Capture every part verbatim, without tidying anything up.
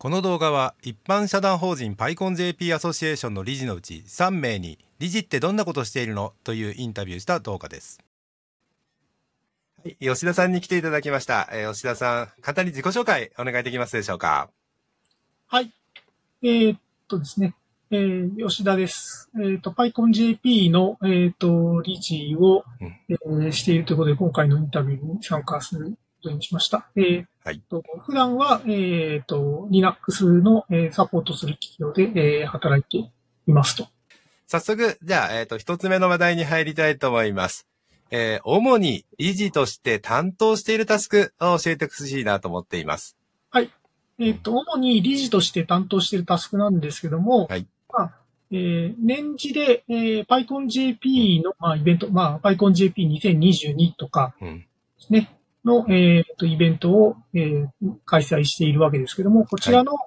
この動画は一般社団法人 パイコン ジェーピー アソシエーションの理事のうちさんめいに理事ってどんなことをしているのというインタビューした動画です。はい、吉田さんに来ていただきました。えー、吉田さん、簡単に自己紹介お願いできますでしょうか。 はい。えー、っとですね、えー、吉田です。えー、っと、パイコン ジェーピー の、えー、っと、理事を、うんえー、しているということで、今回のインタビューに参加することにしました。えーはい、と普段は、えー、っと、Linux の、えー、サポートする企業で、えー、働いていますと。 早速、じゃあ、えー、っと、一つ目の話題に入りたいと思います。えー、主に理事として担当しているタスクを教えてほしいなと思っています。 はい。えっ、ー、と、主に理事として担当しているタスクなんですけども、はい。まあ、えー、年次で、えー、パイコン ジェーピー の、まあ、イベント、まあ、パイコン ジェーピーにせんにじゅうに とかですね、うん、の、えっ、ー、と、イベントを、えー、開催しているわけですけども、こちらの、はい、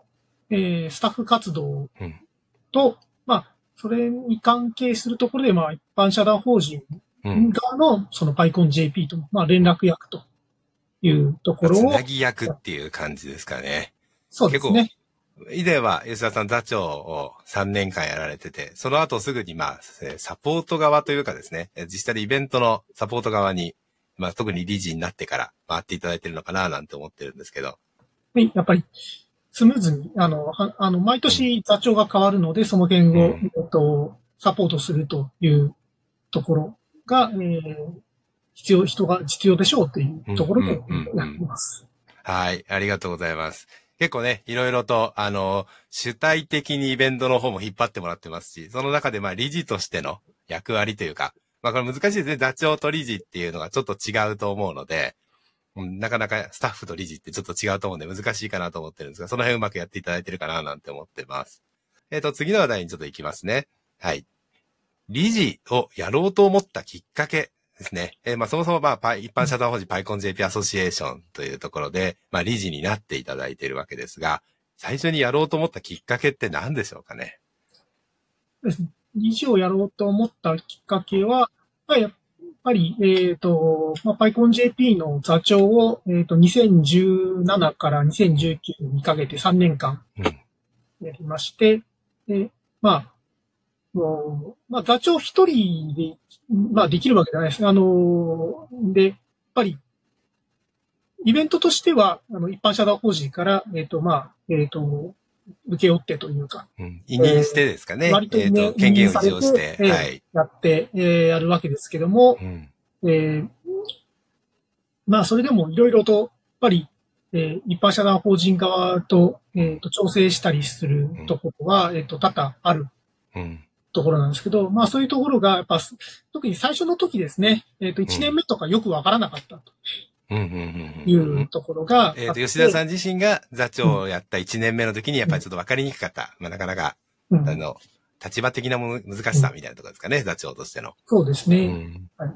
えー、スタッフ活動と、うん、まあ、それに関係するところで、まあ、一般社団法人側の、その パイコン ジェーピー と、まあ、連絡役というところを。 つなぎ役っていう感じですかね。 そうですね。 結構、以前は吉田さん座長をさんねんかんやられてて、その後すぐにまあ、サポート側というかですね、実際にイベントのサポート側に、まあ特に理事になってから回っていただいてるのかななんて思ってるんですけど。 はい、やっぱりスムーズに、あの、あの、毎年座長が変わるので、うん、その辺を、うん、えっと、サポートするというところが、えー、必要、人が必要でしょうというところでやっています。 はい、ありがとうございます。結構ね、いろいろと、あの、主体的にイベントの方も引っ張ってもらってますし、その中でまあ理事としての役割というか、まあこれ難しいですね。座長と理事っていうのがちょっと違うと思うので、うん、なかなかスタッフと理事ってちょっと違うと思うんで難しいかなと思ってるんですが、その辺うまくやっていただいてるかななんて思ってます。えっと、次の話題にちょっと行きますね。はい。理事をやろうと思ったきっかけですね。えー、まあそもそもまあ一般社団法人 パイコン ジェーピー アソシエーションというところで、まあ理事になっていただいているわけですが、最初にやろうと思ったきっかけって何でしょうかね。 理事をやろうと思ったきっかけは、まあ、やっぱり、えっ、ー、と、まあ、パイコン ジェーピー の座長を、えっ、ー、と、にせんじゅうななからにせんじゅうきゅうにかけてさんねんかんやりまして、うん、でまあ、もうまあ、座長一人で、まあ、できるわけじゃないです。あの、で、やっぱり、イベントとしては、あの、一般社団法人から、えっ、ー、と、まあ、えっ、ー、と、受け負ってというか。 うん、委任してですかね。 えー、割と、ね、えーと権限を利用して、 えー、はい。やって、えー、やるわけですけども、うん、えー、まあ、それでもいろいろと、やっぱり、えー、一般社団法人側と、えっ、ー、と、調整したりするところは、うん、えっ、ー、と、多々ある。うんところなんですけど、まあそういうところが、やっぱ、特に最初の時ですね、えっ、ー、と、いちねんめとかよくわからなかったと。いうところが。 えっと、吉田さん自身が座長をやったいちねんめの時に、やっぱりちょっとわかりにくかった。まあなかなか、うん、あの、立場的なもの、難しさみたいなところですかね、うん、座長としての。 そうですね。うん、はい。はい。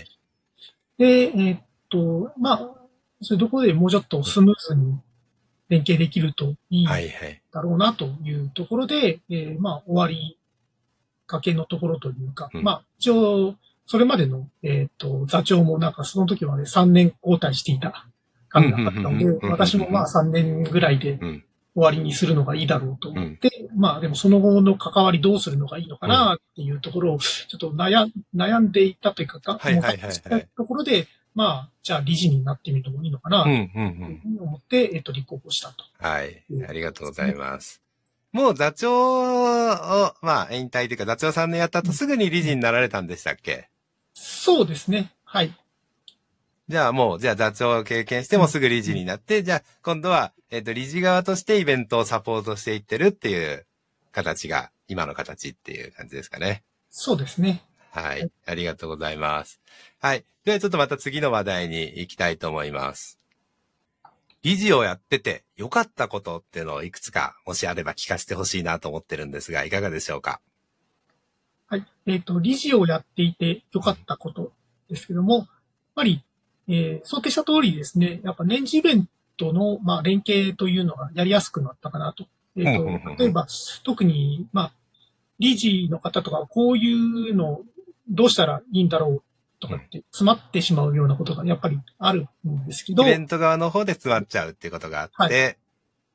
で、えー、っと、まあ、そういうところでもうちょっとスムーズに連携できるといいだろうなというところで、はいはい、えー、まあ、終わりかけのところというか、うん、まあ、一応、それまでの、えっ、ー、と、座長もなんかその時はね、さんねん交代していた感があったので、私もまあさんねんぐらいで終わりにするのがいいだろうと思って、うん、まあでもその後の関わりどうするのがいいのかなっていうところをちょっと悩悩んでいたというか、 はいはいはいはい、 ところで、まあ、じゃあ理事になってみるのもいいのかなと思って、えっ、ー、と、立候補したと。 はい。ありがとうございます。もう座長を、まあ、引退というか、座長さんねんやった後すぐに理事になられたんでしたっけ？ そうですね。はい。 じゃあもう、じゃあ座長を経験してもすぐ理事になって、うん、じゃあ今度は、えっと、理事側としてイベントをサポートしていってるっていう形が、今の形っていう感じですかね。 そうですね。 はい。ありがとうございます。はい。ではちょっとまた次の話題に行きたいと思います。理事をやってて良かったことっていうのをいくつかもしあれば聞かせてほしいなと思ってるんですが、いかがでしょうか？ はい。えっと、理事をやっていて良かったことですけども、やっぱり、えー、想定した通りですね、やっぱ年次イベントの、まあ、連携というのがやりやすくなったかなと。えっと、例えば、特に、まあ、理事の方とか、こういうのどうしたらいいんだろうとかって詰まってしまうようなことがやっぱりあるんですけど。 イベント側の方で詰まっちゃうっていうことがあって、はい、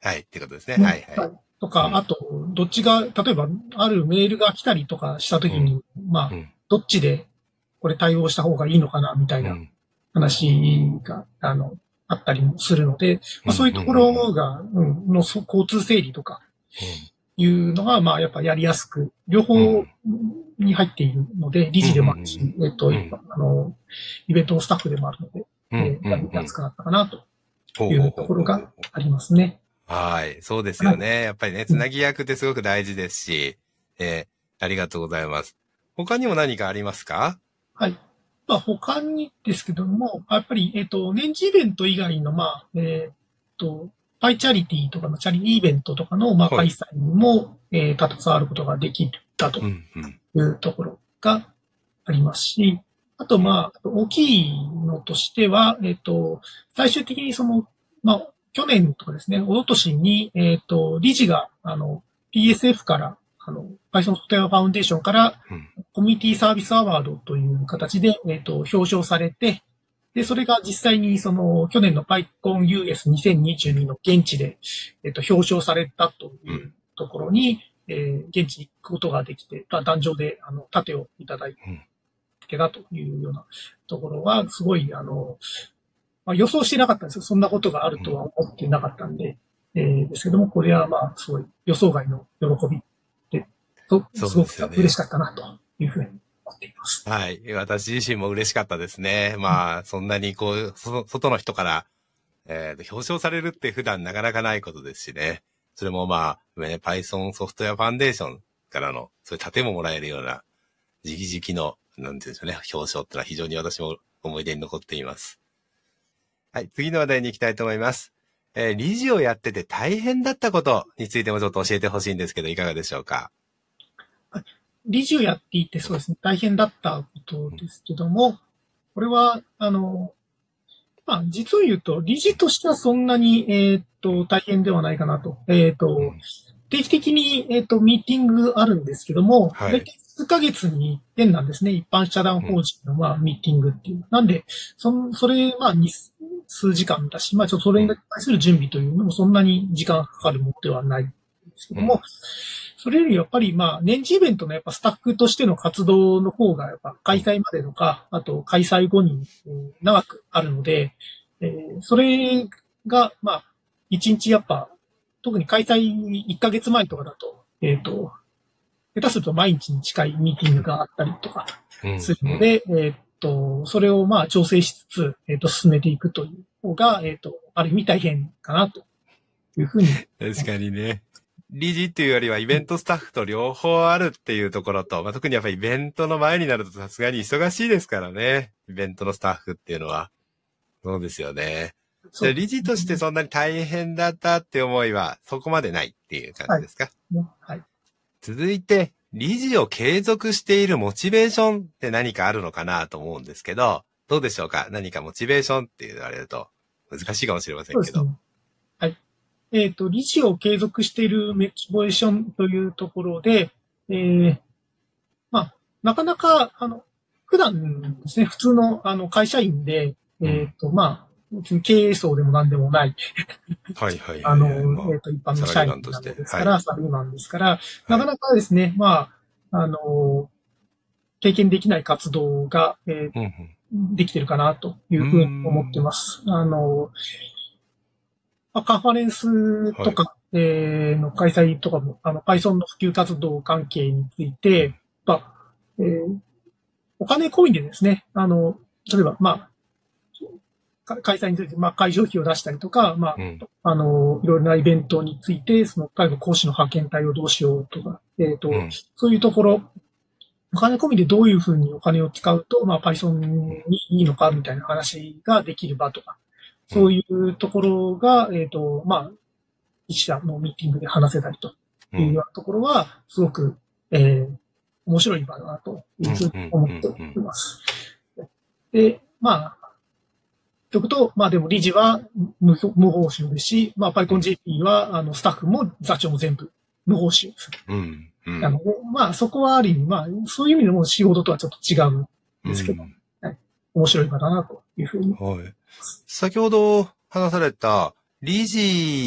はい、ってことですね。ねはいはい。 とか、うん、あと、どっちが、例えば、あるメールが来たりとかしたときに、うん、まあ、うん、どっちでこれ対応した方がいいのかな、みたいな話が、あの、あったりもするので、まあ、そういうところが、うん、の交通整理とか、いうのが、まあ、やっぱやりやすく、両方に入っているので、理事でもあるし、えっと、あの、イベントのスタッフでもあるので、えー、やりやすくなったかな、というところがありますね。 はい。そうですよね。はい、やっぱりね、つなぎ役ってすごく大事ですし、えー、ありがとうございます。他にも何かありますか？ はい。まあ、他にですけども、やっぱり、えっと、年次イベント以外の、まあ、えっと、パイチャリティとかのチャリティーイベントとかの、まあ、開催にも、はい、えー、携わることができたというところがありますし、あと、まあ、大きいのとしては、えっと、最終的にその、まあ、去年とかですね、一昨年に、えっと、理事が、あの、ピーエスエフ から、あの、Python ソフトウェアファウンデーションから、コミュニティサービスアワードという形で、えっと、表彰されて、で、それが実際にその、去年の PyConUS にせんにじゅうにの現地で、えっと、表彰されたというところに、えー、現地に行くことができて、壇上で、あの、盾をいただいてたというようなところは、すごい、あの、まあ、予想してなかったんですよ。そんなことがあるとは思ってなかったんで、えー、ですけども、これはまあ、すごい予想外の喜びで、すごく嬉しかったなというふうに思っています。 はい。私自身も嬉しかったですね。まあ、そんなにこう、そ外の人から、えー、表彰されるって普段なかなかないことですしね。それもまあ、ね、Python ソフトウェアファンデーションからの、そういう盾ももらえるような、直々の、なんていうんでしょうね、表彰ってのは非常に私も思い出に残っています。はい、次の話題に行きたいと思います。えー、理事をやってて大変だったことについてもちょっと教えてほしいんですけど、いかがでしょうか？ 理事をやっていてそうですね、大変だったことですけども、これは、あの、まあ、実を言うと、理事としてはそんなに、えっと、大変ではないかなと。えっと、定期的に、えっと、ミーティングあるんですけども、はい、大体数ヶ月に一遍なんですね。一般社団法人の、まあ、ミーティングっていう。なんで、その、それ、まあ、数時間だし、まあ、ちょっとそれに対する準備というのもそんなに時間かかるものではないんですけども、それよりやっぱり、まあ、年次イベントのやっぱスタッフとしての活動の方が、やっぱ開催までのか、あと開催後に長くあるので、えー、それが、まあ、一日やっぱ、特に開催いっかげつまえとかだと、えっと、下手すると毎日に近いミーティングがあったりとかするので、うんうん、えっと、それをまあ調整しつつ、えっと、進めていくという方が、えっと、ある意味大変かなというふうに。 確かにね。理事っていうよりはイベントスタッフと両方あるっていうところと、まあ、特にやっぱりイベントの前になるとさすがに忙しいですからね。イベントのスタッフっていうのは。そうですよね。じゃあ理事としてそんなに大変だったって思いはそこまでないっていう感じですか？ はい。はい、 続いて、理事を継続しているモチベーションって何かあるのかなと思うんですけど、どうでしょうか？何かモチベーションって言われると難しいかもしれませんけど。そうですね。 はい。えっ、ー、と、理事を継続しているモチベーションというところで、えー、まあ、なかなか、あの、普段ですね、普通のあの会社員で、えっ、ー、と、まあ、経営層でも何でもない。 はいはいはい。 あの、まあ、えっ、ー、と、一般の社員なんですから、サラリーマンですから、なかなかですね、まあ、あの、経験できない活動が、えーうんうん、できてるかなというふうに思ってます。あの、まあ、カンファレンスとか、はい、えー、の開催とかも、あの、Python の普及活動関係について、まあ、えー、お金込みでですね、あの、例えば、まあ、開催について、まあ、会場費を出したりとか、まあ、うん、あの、いろいろなイベントについて、その、例えば講師の派遣隊をどうしようとか、えっ、ー、と、うん、そういうところ、お金込みでどういうふうにお金を使うと、まあ、Python にいいのかみたいな話ができる場とか、そういうところが、えっ、ー、と、まあ、一社のミーティングで話せたりというようなところは、すごく、えー、面白い場だなというふうに思っています。で、まあ、というと、まあでも理事は無無報酬ですし、まあ PyConJP は、あの、スタッフも座長も全部無報酬です。うんうん、なので、まあそこはある意味、まあそういう意味でも仕事とはちょっと違うんですけど、うんはい、面白い場だなというふうに。 はい。先ほど話された理事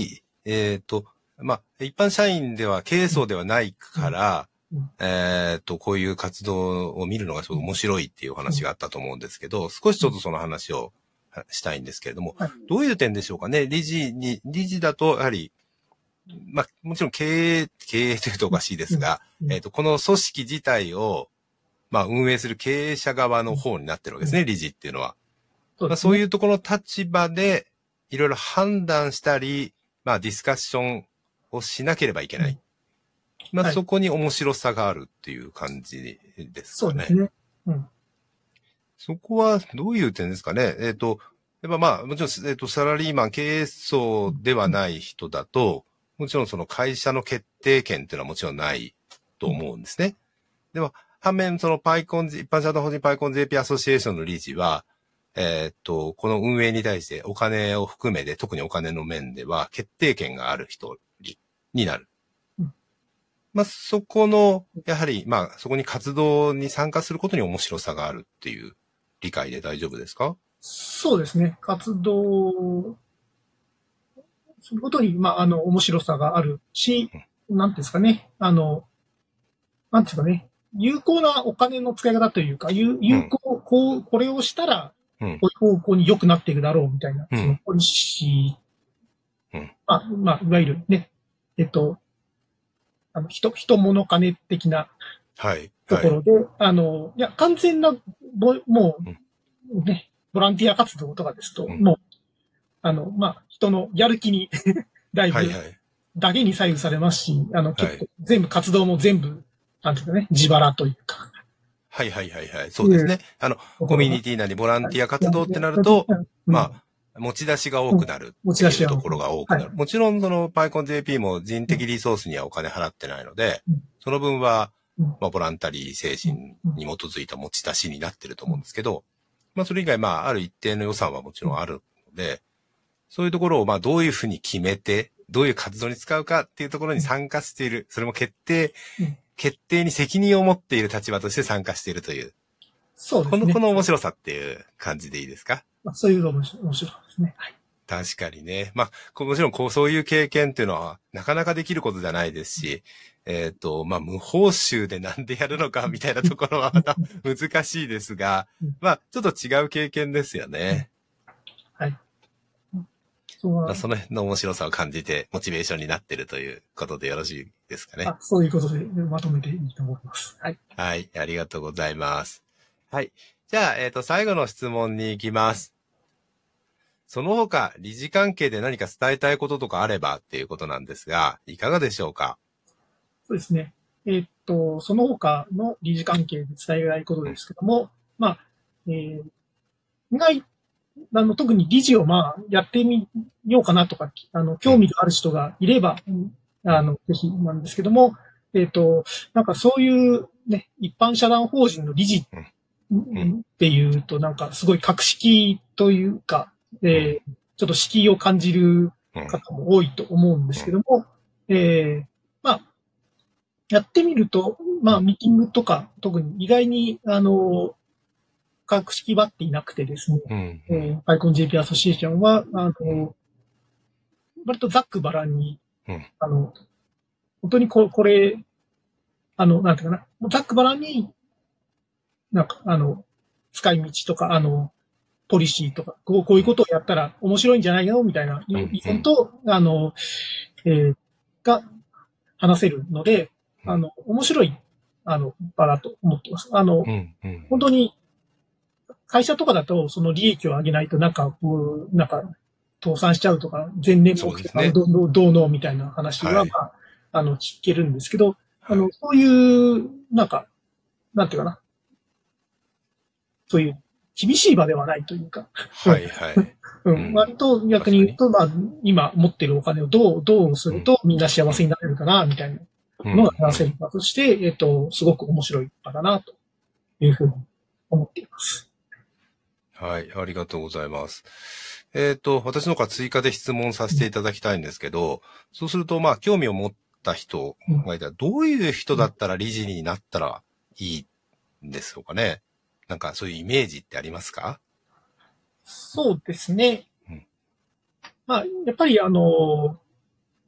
えっと、まあ、一般社員では経営層ではないから、うん、えっと、こういう活動を見るのがすごい面白いっていうお話があったと思うんですけど、少しちょっとその話をしたいんですけれども、はい、どういう点でしょうかね。理事に、理事だと、やはり、まあ、もちろん経営、経営というとおかしいですが、うん、えっと、この組織自体を、まあ、運営する経営者側の方になってるわけですね、うん、理事っていうのは。そうですね。まあ、そういうところの立場で、いろいろ判断したり、まあ、ディスカッションをしなければいけない。うん、まあ、はい、そこに面白さがあるっていう感じですかね。そうですね。うん。そこはどういう点ですかね。えっと、やっぱまあ、もちろん、えっと、サラリーマン、経営層ではない人だと、もちろんその会社の決定権っていうのはもちろんないと思うんですね。でも、反面、そのパイコン、一般社団法人パイコン ジェーピー アソシエーションの理事は、えー、っと、この運営に対してお金を含めて、特にお金の面では決定権がある人になる。うん、まあ、そこの、やはり、まあ、そこに活動に参加することに面白さがあるっていう理解で大丈夫ですか？ そうですね。活動することに、まあ、あの、面白さがあるし、うん、なんていうんですかね。あの、なんていうんですかね。有効なお金の使い方というか、有有効、うん、こう、これをしたら、こういう方向に良くなっていくだろうみたいな、うん、そのポリシー、うん、まあ、まあ、いわゆるね、えっと、あの、人、人物金的なところで、はいはい、あの、いや、完全な、もう、ね、ボランティア活動とかですと、うん、もう、あの、まあ、人のやる気にだいぶ、だけに左右されますし、あの、結構、全部、活動も全部、なんていうかね、自腹というか。 はいはいはいはい。そうですね。あの、コミュニティなりボランティア活動ってなると、まあ、持ち出しが多くなるっていうところが多くなる。もちろん、その、パイコン ジェーピー も人的リソースにはお金払ってないので、その分は、まあ、ボランタリー精神に基づいた持ち出しになってると思うんですけど、まあ、それ以外、まあ、ある一定の予算はもちろんあるので、そういうところを、まあ、どういうふうに決めて、どういう活動に使うかっていうところに参加している。それも決定、決定に責任を持っている立場として参加しているという。 そうですね。 この、この面白さっていう感じでいいですか？ まあ、そういうの面白いですね。はい。 確かにね。まあ、もちろんこう、そういう経験っていうのはなかなかできることじゃないですし、えっと、まあ、無報酬でなんでやるのかみたいなところはまた難しいですが、まあ、ちょっと違う経験ですよね。はい。まあ、その辺の面白さを感じて、モチベーションになっているということでよろしいですかね。 あ、そういうことでまとめていいと思います。はい。 はい、ありがとうございます。はい。じゃあ、えっと、最後の質問に行きます。その他、理事関係で何か伝えたいこととかあればっていうことなんですが、いかがでしょうか？ そうですね。えー、っと、その他の理事関係で伝えたいことですけども、うん、まあ、えー、意外、あの、特に理事をまあ、やってみようかなとか、あの、興味がある人がいれば、うん、あの、ぜひなんですけども、えー、っと、なんかそういうね、一般社団法人の理事っていうと、なんかすごい格式というか、えー、ちょっと敷居を感じる方も多いと思うんですけども、えー、まあ、やってみると、まあ、ミーティングとか、特に意外に、あの、格式ばっていなくてですね、うんうん、えー、パイコン ジェーピー アソシエーションは、あの、割とざっくばらんに、うん、あの、本当にここれ、あの、なんていうかな、ざっくばらんに、なんか、あの、使い道とか、あの、ポリシーとか、こうこういうことをやったら面白いんじゃないのみたいな意見と、うんうん、あの、えー、が話せるので、あの、面白い、あの、場だと思ってます。あの、うんうん、本当に、会社とかだと、その利益を上げないと、なんか、こう、なんか、倒産しちゃうとか、前年目標が、ね、どうどうのみたいな話は、はい、まあ、あの、聞けるんですけど、あの、はい、そういう、なんか、なんていうかな、そういう、厳しい場ではないというか。 はいはい。 うん。割と逆に言うと、まあ、今持ってるお金をどう、どうするとみんな幸せになれるかな、みたいなのが話せる場として、えっと、すごく面白い場だな、というふうに思っています。 はい、ありがとうございます。えっと、私の方から追加で質問させていただきたいんですけど、そうすると、まあ、興味を持った人がいたら、どういう人だったら理事になったらいいんでしょうかね。なんかそういうイメージってありますか？ そうですね。うん、まあ、やっぱりあの、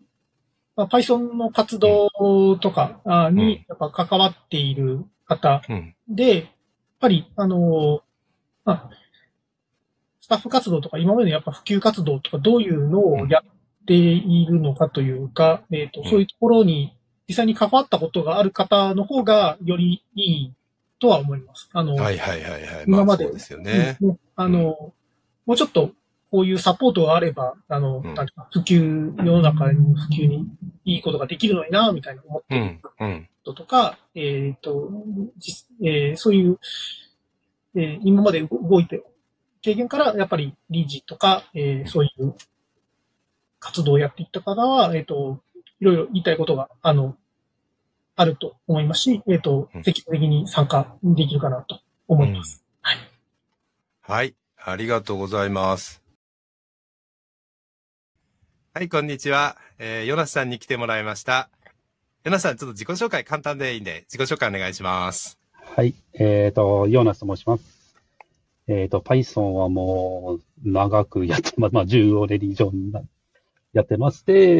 まあ、Python の活動とかにやっぱ関わっている方で、やっぱり、あの、まあ、スタッフ活動とか今までのやっぱ普及活動とかどういうのをやっているのかというか、えっと、そういうところに実際に関わったことがある方の方がよりいいとは思います。あの、 はいはいはいはい。 今まで。 そうですよね。 あの、もうちょっとこういうサポートがあれば、あの、うん、なんか普及、世の中に普及にいいことができるのにな、みたいな思ってることとか、うんうん、えっ、ー、と、えー、そういう、えー、今まで動いて、経験からやっぱり理事とか、えー、そういう活動をやっていった方は、えっ、ー、と、いろいろ言いたいことが、あの、あると思いますし、えっ、ー、と、積極的に参加できるかなと思います。うん、はい。 はい。ありがとうございます。はい、こんにちは。えー、ヨナスさんに来てもらいました。ヨナスさん、ちょっと自己紹介簡単でいいんで、自己紹介お願いします。 はい。えっ、ー、と、ヨナスと申します。えっ、ー、と、Python はもう長くやってます。まあ、じゅうごねん以上やってまして、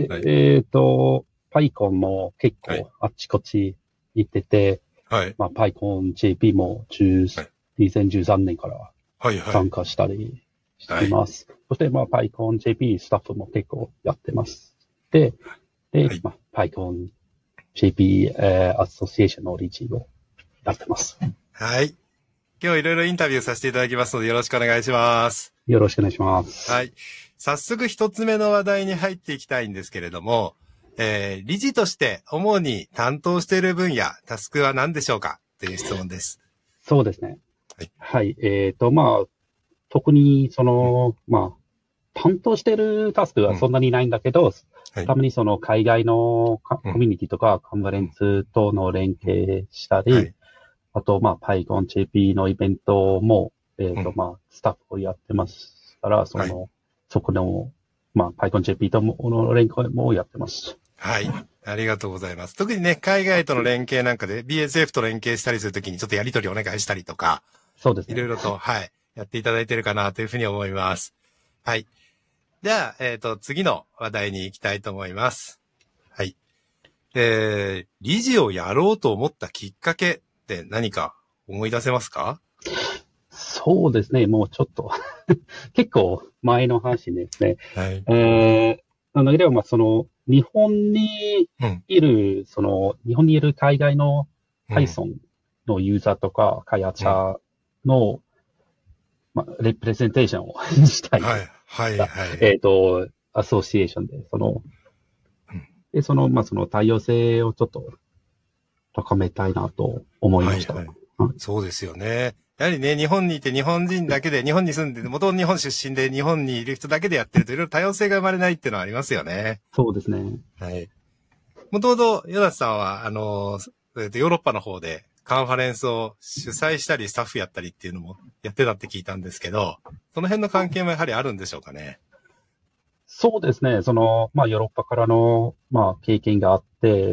はい、えっ、ー、と、PyCon も結構あっちこっち行ってて、はい、まあ、PyCon ジェーピー もにせんじゅうさんねんから参加したりしています。はいはい、そして、まあ、PyCon ジェーピー スタッフも結構やってます。で、で、はい、まあ、PyCon ジェーピー、えー、アソシエーションの理事をやってます。 はい。今日いろいろインタビューさせていただきますのでよろしくお願いします。 よろしくお願いします。 はい。早速一つ目の話題に入っていきたいんですけれども、えー、理事として主に担当している分野、タスクは何でしょうかという質問です。 そうですね。はい。はい、えっ、ー、と、まあ、特にその、うん、まあ、担当しているタスクはそんなにないんだけど、うんはい、たまにその海外のコミュニティとかカンファレンスとの連携したり、うんはいあと、まあ、PyCon ジェーピー のイベントも、えっ、ー、と、うん、まあ、スタッフをやってますから、その、はい、そこの、まあ、PyCon ジェーピー との連携もやってます。 はい。ありがとうございます。特にね、海外との連携なんかで ビーエスエフ と連携したりするときにちょっとやり取りお願いしたりとか、 そうですね。 いろいろと、はい、やっていただいているかなというふうに思います。はい。じゃあ、えっ、ー、と、次の話題に行きたいと思います。はい。えー、理事をやろうと思ったきっかけ、って何か思い出せますか？ そうですね。もうちょっと結構前の話ですね。はい。えー、だけど、まあ、その、日本にいる、うん、その、日本にいる海外の Python のユーザーとか開発者の、うんまあ、レプレゼンテーションをしたい。 はい、はい、はい。 えっと、アソシエーションで、その、うん、で、その、まあ、その多様性をちょっと、高めたいなと思いました、はいはいうん。そうですよね。やはりね、日本にいて日本人だけで、日本に住んで、元々日本出身で日本にいる人だけでやってるといろいろ多様性が生まれないっていうのはありますよね。 そうですね。 はい。元々、ヨナスさんは、あの、ヨーロッパの方でカンファレンスを主催したりスタッフやったりっていうのもやってたって聞いたんですけど、その辺の関係もやはりあるんでしょうかね。 そうですね。その、まあ、ヨーロッパからの、まあ、経験があって、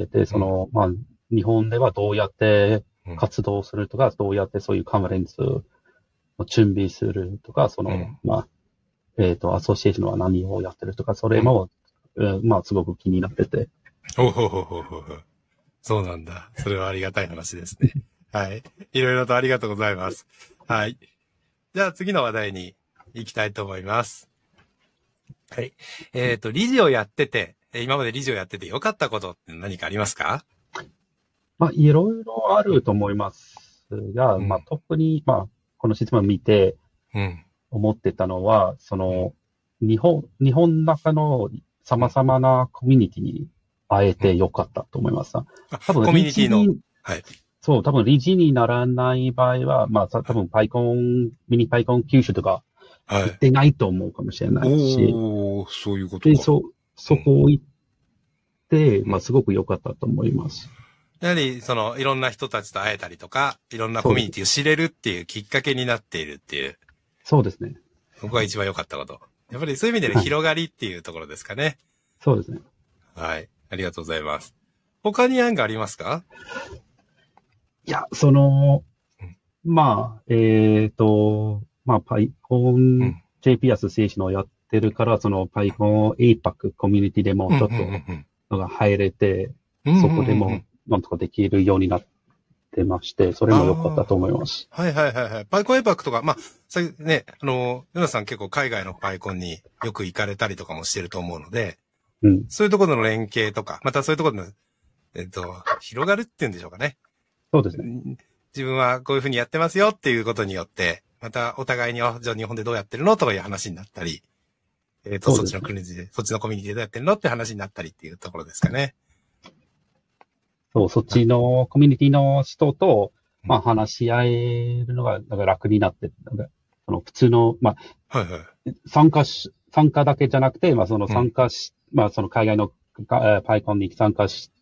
で、その、うん、まあ、日本ではどうやって活動するとか、うん、どうやってそういうカンファレンスを準備するとか、その、うん、まあ、えっ、ー、と、アソシエーションは何をやってるとか、それも、うん、まあ、すごく気になってて。 ほうほうほうほうほう。そうなんだ。それはありがたい話ですね。はい。いろいろとありがとうございます。はい。じゃあ次の話題に行きたいと思います。はい。えっ、ー、と、理事をやってて、今まで理事をやってて良かったことって何かありますか？ まあ、いろいろあると思いますが、うん、まあ、特に、まあ、この質問を見て、思ってたのは、うん、その、日本、日本の中の様々なコミュニティに会えてよかったと思います。うん、 多分、コミュニティの、はい。 そう、多分理事にならない場合は、まあ、多分 PyCon、ミニ PyCon 九州とか、行ってないと思うかもしれないし。はい、 おー、そういうことか。 で、そ、そこを行って、うん、まあ、すごく良かったと思います。 やはり、その、いろんな人たちと会えたりとか、いろんなコミュニティを知れるっていうきっかけになっているっていう。 そうですね。 そこが一番良かったこと。やっぱりそういう意味でね、はい、広がりっていうところですかね。 そうですね。 はい。ありがとうございます。他に案がありますか？ いや、その、うん、まあ、えっ、ー、と、まあ、PyCon ジェーピー アソシエーションをやってるから、その PyCon エーパック コミュニティでもちょっとのが入れて、そこでもなんとかできるようになってまして、それも良かったと思います。 はいはいはいはい。パイコンエパックとか、まあ、さね、あの、ヨナさん結構海外のパイコンによく行かれたりとかもしてると思うので、 うん、 そういうところの連携とか、またそういうところの、えっと、広がるっていうんでしょうかね。 そうですね。 自分はこういうふうにやってますよっていうことによって、またお互いに、じゃあ日本でどうやってるのとかいう話になったり、えっと、そっちの国で、そっちのコミュニティでどうやってるのって話になったりっていうところですかね。 そう、そっちのコミュニティの人と、まあ話し合えるのが、なんか楽になって、なんか、その普通の、まあ、はいはい、参加し、参加だけじゃなくて、まあその参加し、うん、まあその海外のパイコンに参加して、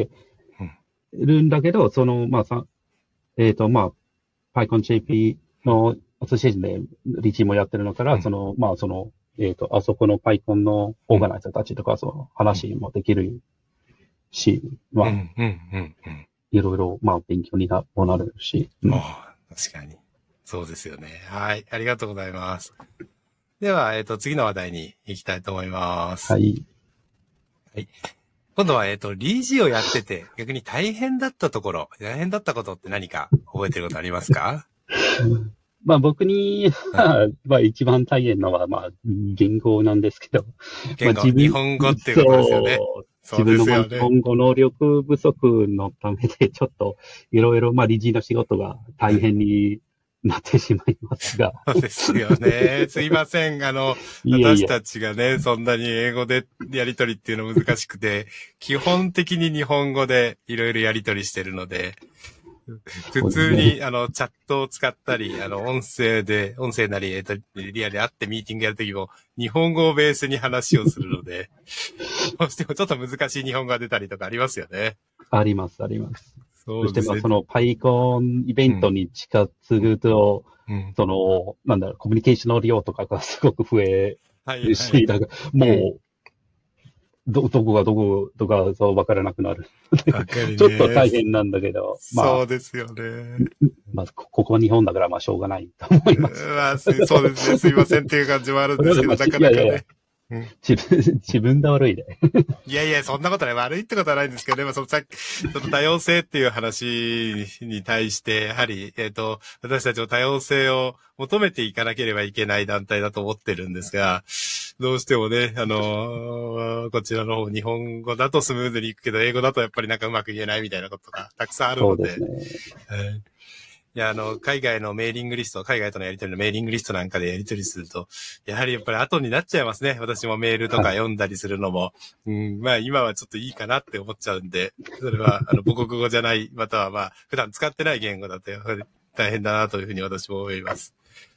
るんだけど、その、まあさ、えっと、まあ、PyConJP のアソシエーションでリチもやってるのから、うん、その、まあその、えっと、あそこの PyCon のオーガナイザーたちとか、その話もできるし、まあ、うんうんうんうん、いろいろ、まあ、勉強になもなるし。 うん、ああ、確かに。そうですよね。はい。ありがとうございます。では、えっと、次の話題に行きたいと思います。 はい。 はい。今度は、えっと、理事をやってて、逆に大変だったところ、大変だったことって何か覚えてることありますか？ まあ僕に、まあ一番大変なのは、まあ言語なんですけど。 言語、まあ、日本語っていうことですよね。 自分の日本語能力不足のためで、ちょっといろいろ、まあ理事の仕事が大変になってしまいますが。 そうですよね。すいません。あの、いやいや私たちがね、そんなに英語でやりとりっていうの難しくて、基本的に日本語でいろいろやりとりしてるので、普通に、あの、チャットを使ったり、あの、音声で、音声なり、えっと、リアルで会ってミーティングやるときも、日本語をベースに話をするので、どうしてもちょっと難しい日本語が出たりとかありますよね。 あります、あります。そうですね。そして、その、パイコンイベントに近づくと、うんうん、その、なんだろう、コミュニケーションの量とかがすごく増えるし、はいはい、だからもう、うんど、どこがどこ、とか、そう、わからなくなる。わかるね。ちょっと大変なんだけど。 まあ、そうですよね。 まあ、ここは日本だから、まあ、しょうがないと思います。 まあ、そうですね。すいませんっていう感じもあるんですけど、なかなかね。いやいやいやうん、自分、自分が悪いで。 いやいや、そんなことない。悪いってことはないんですけどね。まあ、そのさっき、その多様性っていう話に対して、やはり、えっと、私たちの多様性を求めていかなければいけない団体だと思ってるんですが、どうしてもね、あのー、こちらの方、日本語だとスムーズにいくけど、英語だとやっぱりなんかうまく言えないみたいなことがたくさんあるので。そうですね。はい、いや、あの、海外のメーリングリスト、海外とのやり取りのメーリングリストなんかでやり取りすると、やはりやっぱり後になっちゃいますね。私もメールとか読んだりするのも。はい、うん、まあ今はちょっといいかなって思っちゃうんで、それは、あの、母国語じゃない、またはまあ、普段使ってない言語だとやはり大変だなというふうに私も思います。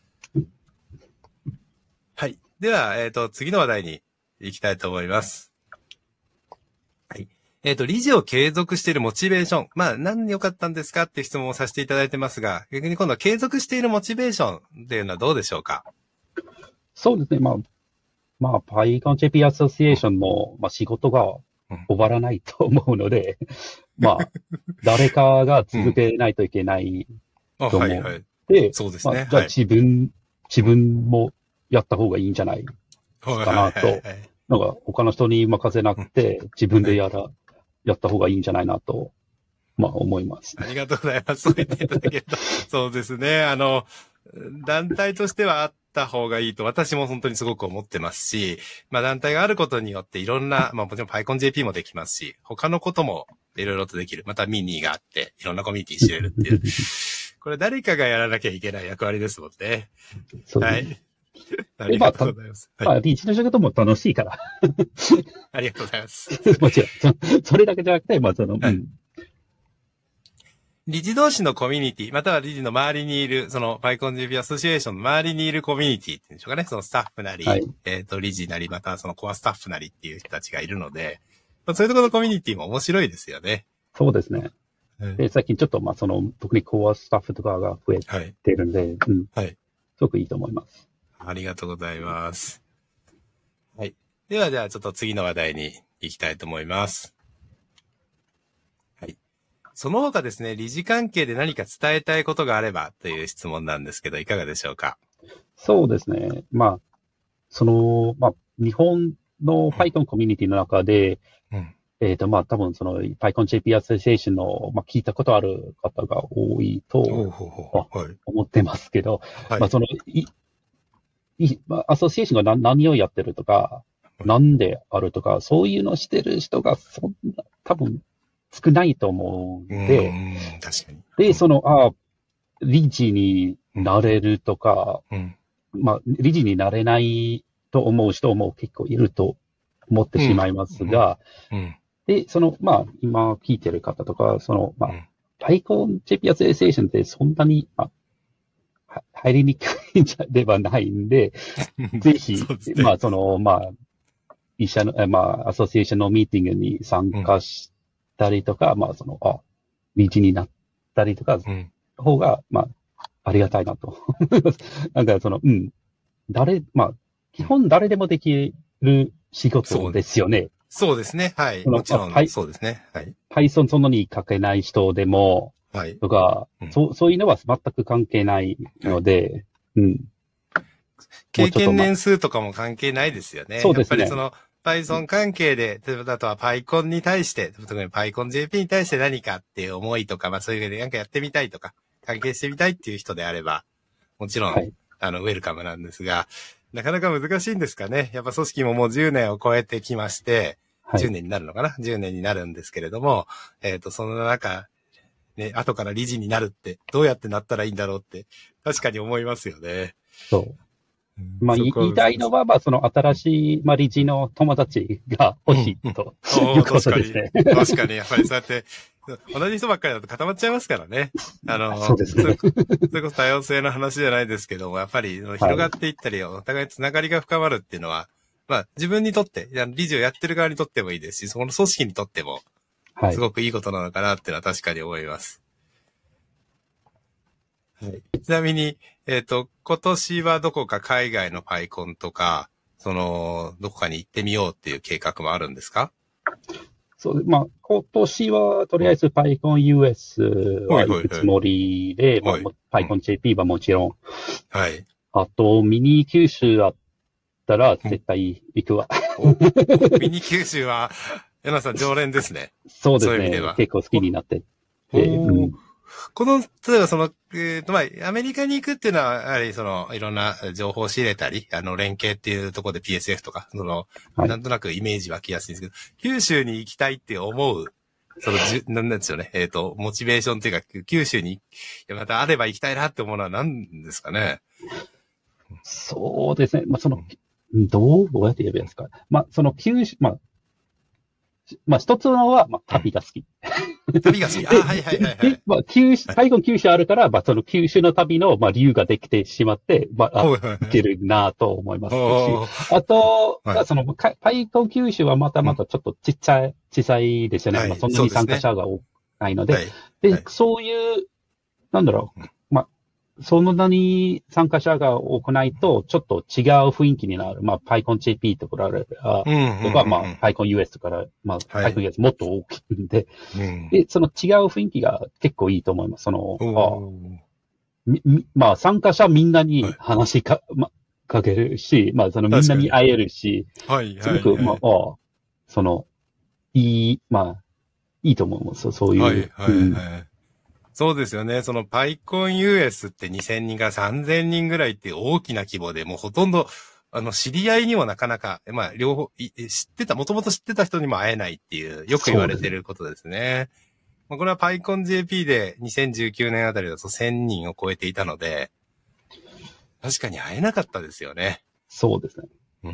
はい。では、えっと、次の話題に行きたいと思います。はい。えっと、理事を継続しているモチベーション。まあ、何良かったんですかっていう質問をさせていただいてますが、逆に今度は継続しているモチベーションっていうのはどうでしょうか？ そうですね。まあ、まあ、PyConJP アソシエーションも、まあ、仕事が終わらないと思うので、うん、まあ、誰かが続けないといけないと思う。うん、はいはい。で、そうですね。まあ、じゃあ自分、はい、自分もやった方がいいんじゃないかなと。なんか他の人に任せなくて、自分でやら、やった方がいいんじゃないなと、まあ思います。 ありがとうございます。そう言っていただけると。そうですね。あの、団体としてはあった方がいいと私も本当にすごく思ってますし、まあ団体があることによっていろんな、まあもちろん PyConJP もできますし、他のこともいろいろとできる。またミニがあって、いろんなコミュニティ知れるっていう。これ誰かがやらなきゃいけない役割ですもんね。 そうですね。はい。ありがとうございます。まあ、リーチの仕事も楽しいから。 ありがとうございます。 もちろん。それだけじゃなくて、まあその、はい、うん。 理事同士のコミュニティ、または理事の周りにいる、その PyConJP アソシエーションの周りにいるコミュニティっていうんでしょうかね。そのスタッフなり、はい、えっと、理事なり、またはそのコアスタッフなりっていう人たちがいるので、まあ、そういうところのコミュニティも面白いですよね。 そうですね。で、最近ちょっと、まあ、その、特にコアスタッフとかが増えてるんで、はい、うん。はい。すごくいいと思います。 ありがとうございます。はい。では、じゃあ、ちょっと次の話題に行きたいと思います。はい。その他ですね、理事関係で何か伝えたいことがあればという質問なんですけど、いかがでしょうか？ そうですね。まあ、その、まあ、日本の Python コミュニティの中で、 えっ、ー、と、まあ、多分その PyConJP アソシエーションの、まあ、聞いたことある方が多いと、 ほうほうほう、はい、 思ってますけど、 はい、 まあ、その、い、い、まあ、アソシエーションが何何をやってるとか、なんであるとか、そういうのをしてる人がそんな、多分少ないと思うんで、 うん、確かに。 で、その、あ理事になれるとか、 うんうん、 まあ、理事になれないと思う人も結構いると思ってしまいますが、 うんうんうん、 で、その、まあ、今聞いてる方とか、その、まあ、PyConJP アソシエーションってそんなに、まあ、入りにくいんじゃではないんで、ぜひ、ね、まあ、その、まあ、一社の、まあ、アソシエーションのミーティングに参加したりとか、うん、まあ、その、あ、理事になったりとか、うん、方が、まあ、ありがたいなと。なんか、その、うん。誰、まあ、基本誰でもできる仕事ですよね。 そうですね。はい。もちろん、そうですね。はい。 Python そんなに書けない人でも、はい。とか、うん、そう、そういうのは全く関係ないので、はい、うん。 経験年数とかも関係ないですよね。そうですね。やっぱりその、Python 関係で、例えばあとは PyCon に対して、特に PyConJP に対して何かっていう思いとか、まあそういうのでなんかやってみたいとか、関係してみたいっていう人であれば、もちろん、はい、あの、ウェルカムなんですが、なかなか難しいんですかね。やっぱ組織ももうじゅうねんを超えてきまして、はい、じゅうねんになるのかな ?じゅう 年になるんですけれども、えっと、その中、ね、後から理事になるって、どうやってなったらいいんだろうって、確かに思いますよね。 そう。まあ、言いたいのは、まあ、その新しい、まあ、理事の友達が欲しいと、うんうん、いうことですね。 確かに。確かに、やっぱりそうやって、同じ人ばっかりだと固まっちゃいますからね。あの、 そうですね。 それこそ多様性の話じゃないですけども、やっぱり広がっていったり、はい、お互いつながりが深まるっていうのは、まあ、自分にとって、理事をやってる側にとってもいいですし、その組織にとっても、すごくいいことなのかなっていうのは確かに思います。はい、ちなみに、えっ、ー、と、今年はどこか海外のパイコンとか、その、どこかに行ってみようっていう計画もあるんですか？ そう、まあ、今年はとりあえず PyConUS は行くつもりで、まあ、PyConJP はもちろん。 はい。 あと、ミニ九州あったら絶対行くわ。 ミニ九州は、ヤナさん常連ですね。 そうですね。そういう意味では結構好きになってて。うんこの、例えばその、えっと、まあ、アメリカに行くっていうのは、やはりその、いろんな情報を仕入れたり、あの、連携っていうところで ピーエスエフ とか、その、はい、なんとなくイメージ湧きやすいんですけど、九州に行きたいって思う、その、じゅ、なんなんですよね。えっと、モチベーションっていうか、九州に、またあれば行きたいなって思うのは何ですかね。 そうですね。まあ、その、どう、どうやって言えばいいですか。まあ、その九州、まあ、まあ、一つのは、まあ、旅が好き。 旅が好き。あ、はいはいはい、はい。 で、まあ、九州、最後の九州あるから、まあ、その九州の旅の、まあ、理由ができてしまって、まあ、いけるなと思いますし。あと、はい、その、最後九州はまたまたちょっとちっちゃい、小さいですよね。はい、まあ、そんなに参加者が多くないので。はい、で、はい、そういう、なんだろう。まあ、そんなに参加者が多くないと、ちょっと違う雰囲気になる。まあ、PyConJP とか、とか、まあ、PyConUS とか、まあ、PyConUS もっと大きいんで、うん、で、その違う雰囲気が結構いいと思います。その、あみまあ、参加者みんなに話しか、ま、かけるし、まあ、そのみんなに会えるし、はい、すごく、まあ、あその、いい、まあ、いいと思います。そういう。 はい、はい、うん、はい。そうですよね。その PyConUS ってにせんにんからさんぜんにんぐらいって大きな規模で、もうほとんど、あの、知り合いにもなかなか、まあ、両方、知ってた、もともと知ってた人にも会えないっていう、よく言われてることですね。まあ、これは PyConJP でにせんじゅうきゅうねんあたりだとせんにんを超えていたので、確かに会えなかったですよね。 そうですね。 うん。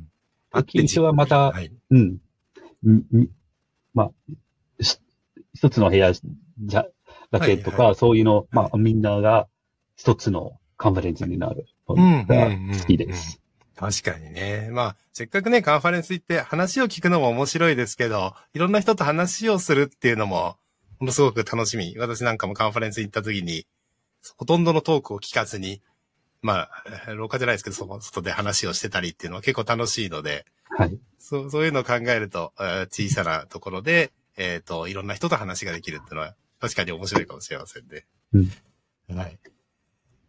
あって、一はまた、はい、うん。まあ、一つの部屋じゃ、だけとか、はいはい、そういうの、まあ、みんなが一つのカンファレンスになるのが好きです。 確かにね。まあ、せっかくね、カンファレンス行って話を聞くのも面白いですけど、いろんな人と話をするっていうのも、ものすごく楽しみ。私なんかもカンファレンス行った時に、ほとんどのトークを聞かずに、まあ、廊下じゃないですけど、その外で話をしてたりっていうのは結構楽しいので、 はい。 そう、そういうのを考えると、小さなところで、えっと、いろんな人と話ができるっていうのは、確かに面白いかもしれませんね。 うん。 はい。